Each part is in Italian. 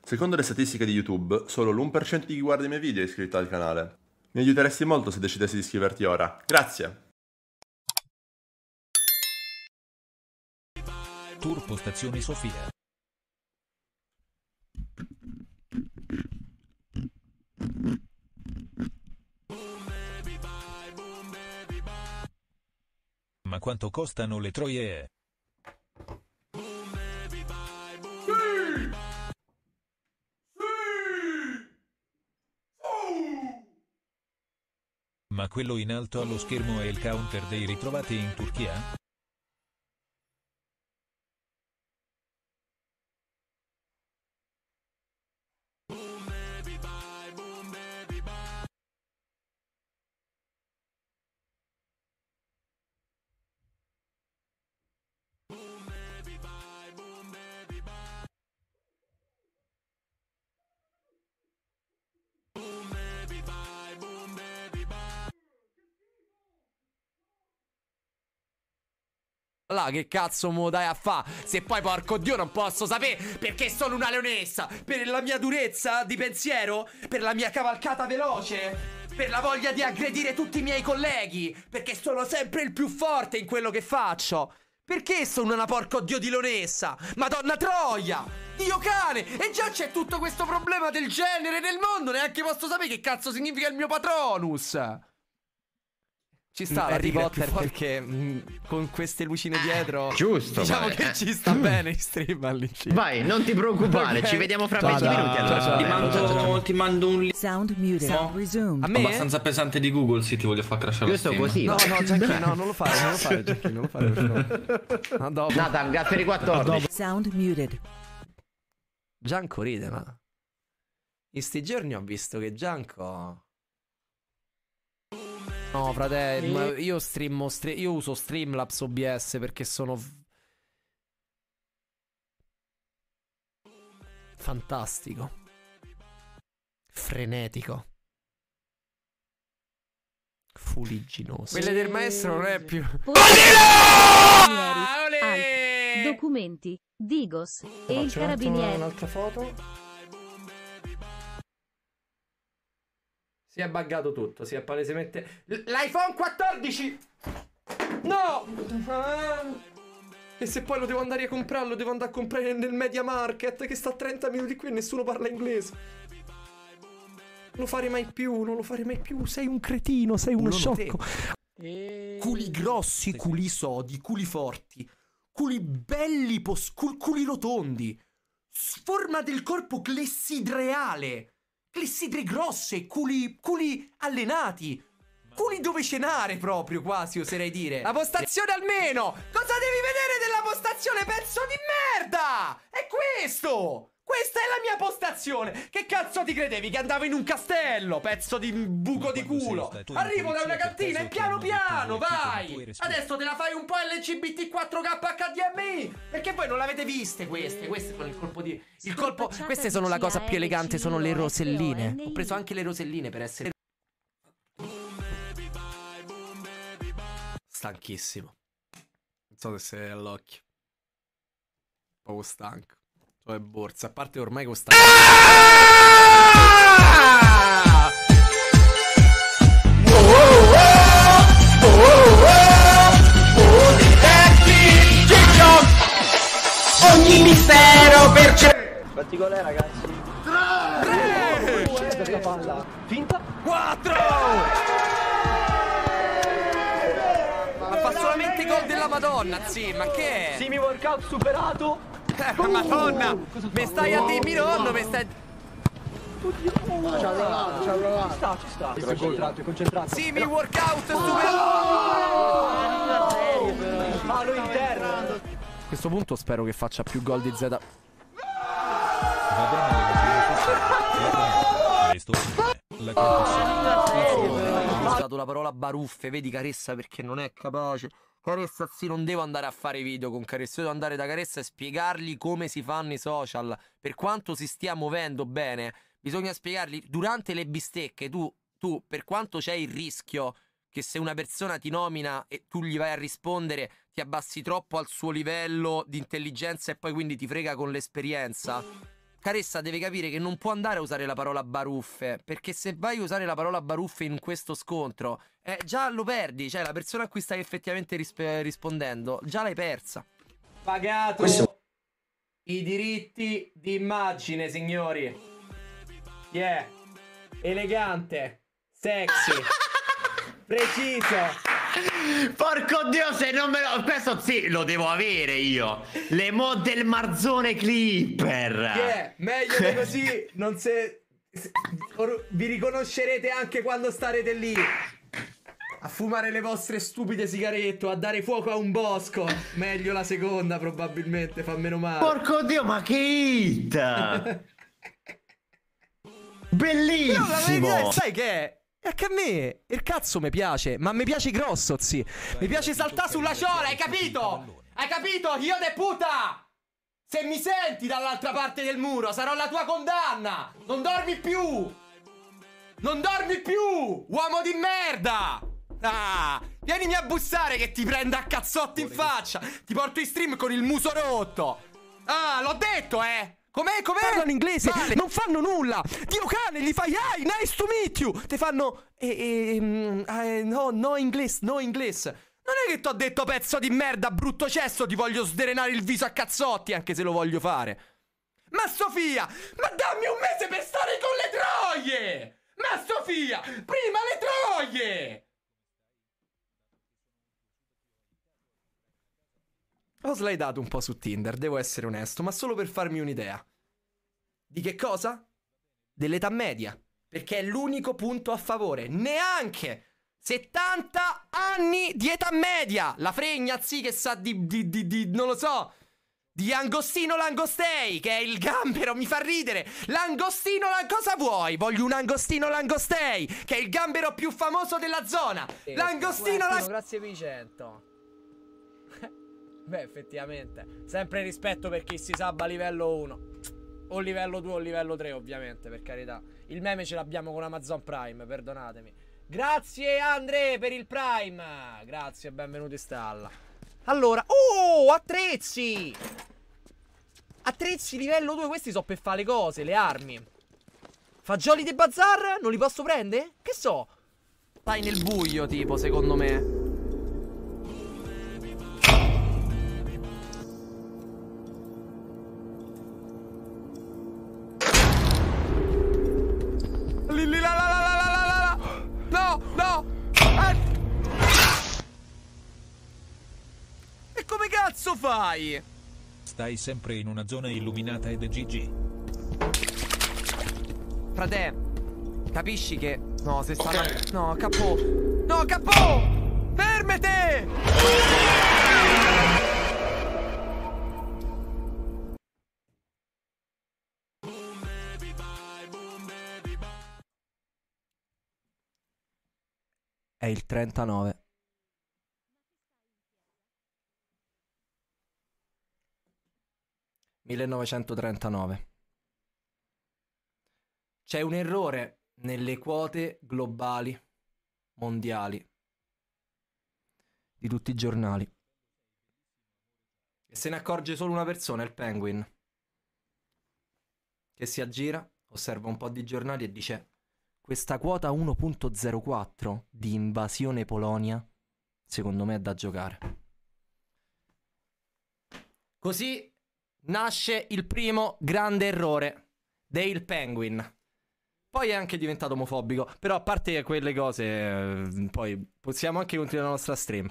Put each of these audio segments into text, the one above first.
Secondo le statistiche di YouTube, solo l'1% di chi guarda i miei video è iscritto al canale. Mi aiuteresti molto se decidessi di iscriverti ora. Grazie! Tour Postazioni Sofia. Ma quanto costano le troie? Ma quello in alto allo schermo è il counter dei ritrovati in Turchia? Là, che cazzo mo dai a fa? Se poi porco Dio non posso sapere perché sono una leonessa. Per la mia durezza di pensiero? Per la mia cavalcata veloce? Per la voglia di aggredire tutti i miei colleghi? Perché sono sempre il più forte in quello che faccio? Perché sono una porco Dio di leonessa? Madonna Troia! Dio cane! E già c'è tutto questo problema del genere nel mondo. Neanche posso sapere che cazzo significa il mio Patronus. Ci sta Harry Potter perché con queste lucine dietro giusto, diciamo che ci sta bene in stream all'incirca. Vai, non ti preoccupare, ci vediamo fra 20 minuti allora. Ti mando un link Sound muted. Resume. A me? abbastanza pesante di Google, sì, ti voglio far crashare lo Giusto stream. così. No, Gianchi, no, non lo fare, Gianchi, non lo fare per favore. A dopo. Nathan, grazie per i 14. Sound muted. Gianco ride, ma in sti giorni ho visto che Gianco... No, fratello, io io uso Streamlabs OBS perché sono fantastico, frenetico, fuligginoso. Quelle del maestro non è più... Documenti, Digos e il carabiniere. Un'altra foto. Si è buggato tutto, si è palesemente... L'iPhone 14! No! E se poi lo devo andare a comprare, lo devo andare a comprare nel Media Market che sta a 30 minuti qui e nessuno parla inglese. Non lo fare mai più, non lo fare mai più. Sei un cretino, sei uno sciocco. Culi grossi, culi sodi, culi forti, culi belli, culi rotondi, forma del corpo clessidreale. Clessidre grosse, culi allenati, culi dove cenare proprio quasi, oserei dire. La postazione almeno! Cosa devi vedere della postazione, pezzo di merda? È questo! Questa è la mia postazione! Che cazzo ti credevi che andavo in un castello, pezzo di buco di culo? Arrivo da una cantina e piano piano, vai! Adesso te la fai un po' LGBT4K HDMI! Perché voi non l'avete viste queste? Queste sono il colpo di... Queste sono la cosa più elegante, sono le roselline. Ho preso anche le roselline per essere... Stanchissimo. Non so se sei all'occhio. Poco stanco. Cioè borsa, a parte ormai costa... Ogni mistero per Fatti gol, ragazzi. 3 palla. Finta 4. Ma fa solamente gol della Madonna, sì, ma che è? Simi workout superato. Madonna, mi stai a dirmi nonno, mi stai... Ci ha provato. Ci sta. È concentrato. Sì, mi workout Palo interno. A questo punto spero che faccia più gol di Z. Ho usato la parola baruffe, vedi Caressa perché non è capace. Caressa, sì, non devo andare a fare video con Caressa, devo andare da Caressa e spiegargli come si fanno i social. Per quanto si stia muovendo bene, bisogna spiegargli durante le bistecche. Tu per quanto c'è il rischio che se una persona ti nomina e tu gli vai a rispondere ti abbassi troppo al suo livello di intelligenza e poi quindi ti frega con l'esperienza, Caressa deve capire che non può andare a usare la parola baruffe, perché se vai a usare la parola baruffe in questo scontro, già lo perdi, cioè la persona a cui stai effettivamente rispondendo, già l'hai persa. Pagato i diritti di immagine, signori. Elegante, sexy, preciso. Porco Dio, se non me lo... Questo sì, lo devo avere io. Le mod del Marzone Clipper. Meglio di così, non se... Vi riconoscerete anche quando starete lì a fumare le vostre stupide sigarette, a dare fuoco a un bosco. Meglio la seconda, probabilmente, fa meno male. Porco Dio, ma che hit! Bellissimo! Però la verità, sai che è? È che a me il cazzo mi piace, ma mi piace grosso, zi. Mi piace saltare sulla ciola, hai capito? Hai capito? Io de puta! Se mi senti dall'altra parte del muro, sarò la tua condanna! Non dormi più! Non dormi più! Uomo di merda! Ah! Vienimi a bussare che ti prenda a cazzotti in faccia! Ti porto in stream con il muso rotto! Ah, l'ho detto, Com'è? Parlano inglese, vale. Non fanno nulla. Dio cane, gli fai hi, nice to meet you. Te fanno no English. Non è che t'ho detto pezzo di merda, brutto cesso, ti voglio sdrenare il viso a cazzotti, anche se lo voglio fare. Ma Sofia, ma dammi un mese per stare con le troie. Ma Sofia, prima le troie. Ho slidato un po' su Tinder, devo essere onesto, ma solo per farmi un'idea. Di che cosa? Dell'età media. Perché è l'unico punto a favore. Neanche 70 anni di età media. La fregna, sì, che sa di non lo so, di Angostino Langostei, che è il gambero, mi fa ridere. L'Angostino, cosa vuoi? Voglio un Angostino Langostei, che è il gambero più famoso della zona. L'Angostino Langostei. Grazie Vicento. Beh, effettivamente, sempre rispetto per chi si sabba a livello 1 o livello 2 o livello 3, ovviamente, per carità. Il meme ce l'abbiamo con Amazon Prime, perdonatemi. Grazie Andre per il Prime. Grazie, benvenuti Stalla. Allora, attrezzi. Attrezzi livello 2, questi so per fare le cose, le armi. Fagioli di bazar, non li posso prendere? Che so? Stai nel buio, tipo, secondo me. No! E come cazzo fai? Stai sempre in una zona illuminata ed è GG. Frate, capisci che... No, se sta... No, capo! No, capo! Fermate! È il 39. (1939). C'è un errore nelle quote globali mondiali di tutti i giornali. E se ne accorge solo una persona, il Penguin, che si aggira, osserva un po' di giornali e dice: questa quota 1.04 di invasione Polonia, secondo me è da giocare. Così nasce il primo grande errore del Penguin. Poi è anche diventato omofobico, però a parte quelle cose, poi possiamo anche continuare la nostra stream.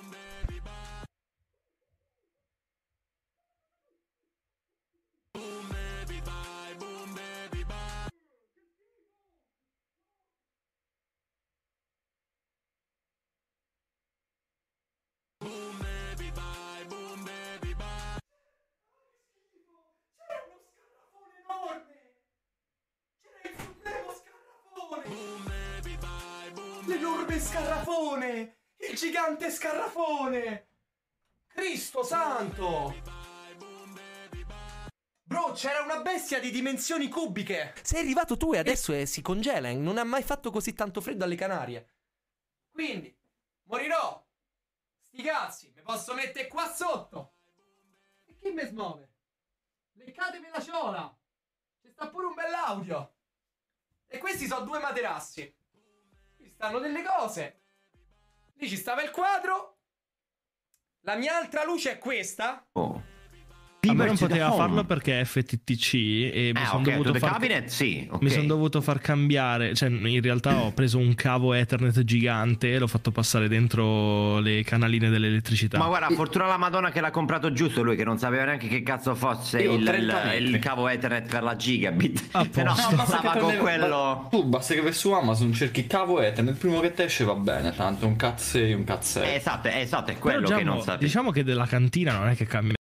L'enorme scarafone! Il gigante scarafone! Cristo santo! Bro, c'era una bestia di dimensioni cubiche! Sei arrivato tu e adesso si congela. Non ha mai fatto così tanto freddo alle Canarie. Quindi, morirò! Sti cazzi, mi posso mettere qua sotto! E chi mi smuove? Leccatemi la ciola! Ci sta pure un bell'audio. E questi sono 2 materassi. Qui stanno delle cose. Lì ci stava il quadro. La mia altra luce è questa. Oh. A me non poteva farlo perché è FTTC e mi sono dovuto cabinet, sì, mi sono dovuto far cambiare, cioè in realtà ho preso un cavo Ethernet gigante e l'ho fatto passare dentro le canaline dell'elettricità. Ma guarda, fortuna la Madonna che l'ha comprato giusto lui, che non sapeva neanche che cazzo fosse il cavo Ethernet per la gigabit. Se no stava con quello. Tu basta che vai su Amazon cerchi cavo Ethernet, il primo che ti esce va bene, tanto un Cat 6, un Cat 6. Esatto, è quello che non sapevo. Diciamo che della cantina non è che cambia